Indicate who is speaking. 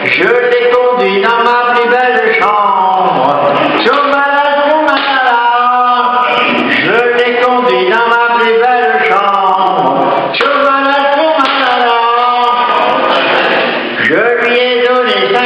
Speaker 1: Je l'ai conduit dans ma plus belle chambre. Choumalala, je l'ai conduit dans ma plus belle chambre. Choumalala, je lui ai donné 5